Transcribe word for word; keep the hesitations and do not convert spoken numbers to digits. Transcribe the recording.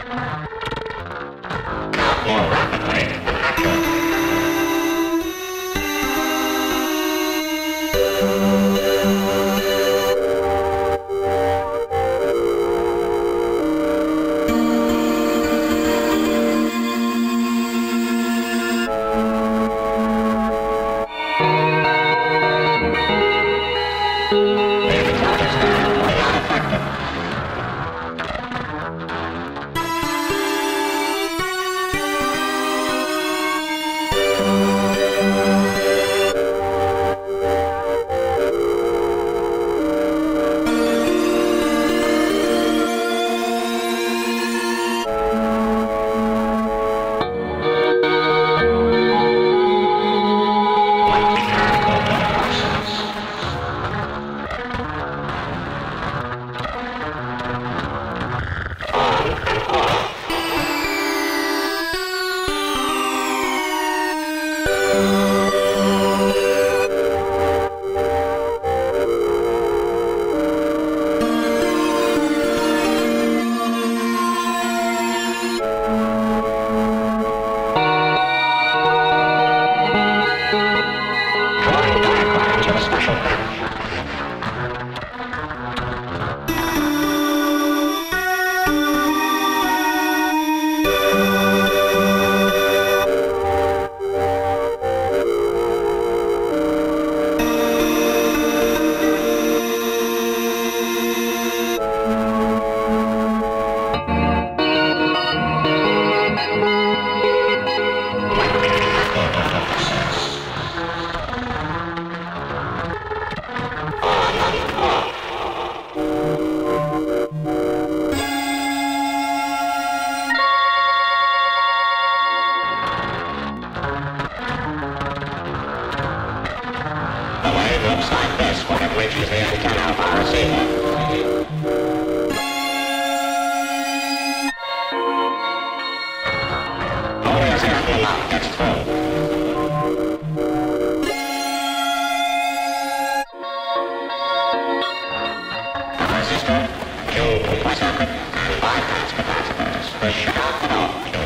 More rapidly. Looks like this when it reaches the antenna of our receiver. Only as if the lock gets through. A resistor, two weekly circuit, and bypass capacitors will shut off the door.